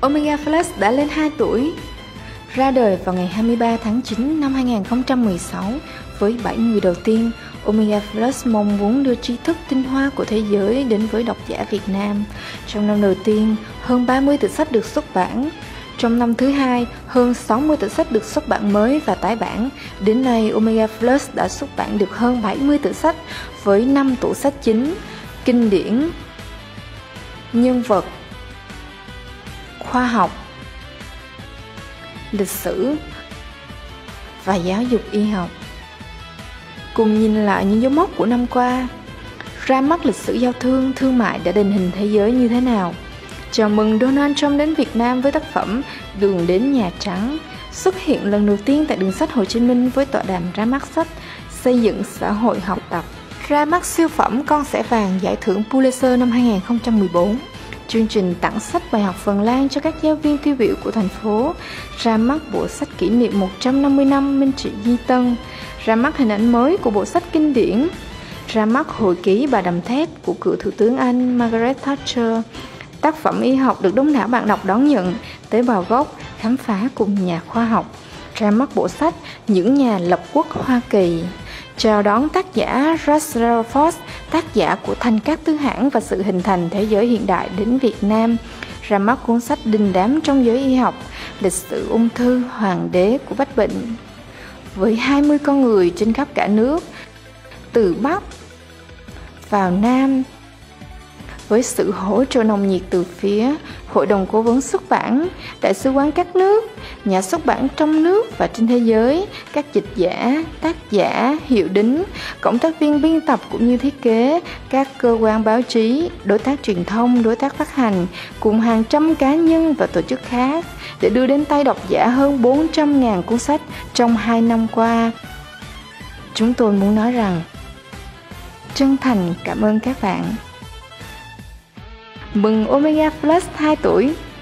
Omega Plus đã lên 2 tuổi. Ra đời vào ngày 23 tháng 9 năm 2016 với 7 người đầu tiên, Omega Plus mong muốn đưa tri thức tinh hoa của thế giới đến với độc giả Việt Nam. Trong năm đầu tiên, hơn 30 tựa sách được xuất bản. Trong năm thứ hai, hơn 60 tựa sách được xuất bản mới và tái bản. Đến nay, Omega Plus đã xuất bản được hơn 70 tựa sách với 5 tủ sách chính: kinh điển, nhân vật, khoa học, lịch sử và giáo dục y học. Cùng nhìn lại những dấu mốc của năm qua, ra mắt lịch sử giao thương, thương mại đã định hình thế giới như thế nào. Chào mừng Donald Trump đến Việt Nam với tác phẩm Đường đến Nhà Trắng, xuất hiện lần đầu tiên tại Đường sách Hồ Chí Minh với tọa đàm ra mắt sách Xây dựng xã hội học tập. Ra mắt siêu phẩm Con Sẻ Vàng giải thưởng Pulitzer năm 2014. Chương trình tặng sách bài học Phần Lan cho các giáo viên tiêu biểu của thành phố. Ra mắt bộ sách kỷ niệm 150 năm Minh Trị Di Tân. Ra mắt hình ảnh mới của bộ sách kinh điển. Ra mắt hồi ký Bà Đầm Thép của cựu Thủ tướng Anh Margaret Thatcher. Tác phẩm y học được đông đảo bạn đọc đón nhận, tế bào gốc, khám phá cùng nhà khoa học. Ra mắt bộ sách Những nhà lập quốc Hoa Kỳ. Chào đón tác giả Russell Ford, tác giả của Thành Các Tư Hãng và Sự Hình Thành Thế Giới Hiện Đại đến Việt Nam. Ra mắt cuốn sách đình đám trong giới y học, Lịch sử ung thư hoàng đế của Bách Bệnh. Với 20 con người trên khắp cả nước, từ Bắc vào Nam, với sự hỗ trợ nồng nhiệt từ phía Hội đồng Cố vấn xuất bản, Đại sứ quán các nước, nhà xuất bản trong nước và trên thế giới, các dịch giả, tác giả, hiệu đính, cộng tác viên biên tập cũng như thiết kế, các cơ quan báo chí, đối tác truyền thông, đối tác phát hành, cùng hàng trăm cá nhân và tổ chức khác để đưa đến tay độc giả hơn 400.000 cuốn sách trong 2 năm qua. Chúng tôi muốn nói rằng chân thành cảm ơn các bạn. Mừng Omega Plus 2 tuổi!